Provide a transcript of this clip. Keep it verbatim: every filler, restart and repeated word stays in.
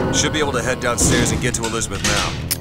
Should be able to head downstairs and get to Elizabeth now.